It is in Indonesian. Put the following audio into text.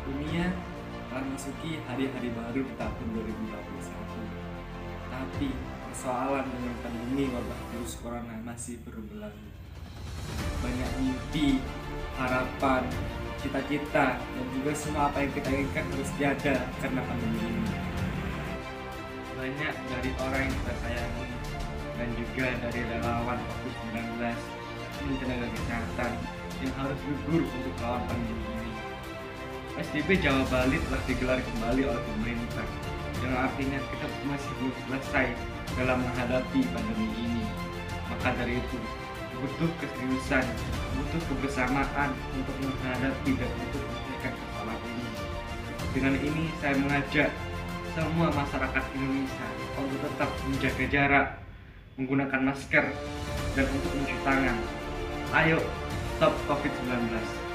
Dunia telah memasuki hari-hari baru di tahun 2021. Tapi persoalan dengan pandemi wabah virus corona masih belum berlalu. Banyak mimpi, harapan, cita-cita, dan juga semua apa yang kita inginkan harus tiada karena pandemi ini. Banyak dari orang yang kita sayangi dan juga dari relawan COVID-19 dan tenaga kesehatan yang harus gugur untuk melawan pandemi ini. PSBB Jawa Bali telah digelar kembali oleh pemerintah, yang artinya kita masih belum selesai dalam menghadapi pandemi ini. Maka dari itu, butuh keseriusan, butuh kebersamaan untuk menghadapi dan untuk menyelesaikan persoalan ini. Dengan ini, saya mengajak semua masyarakat Indonesia untuk tetap menjaga jarak, menggunakan masker, dan untuk mencuci tangan. Ayo, stop COVID-19.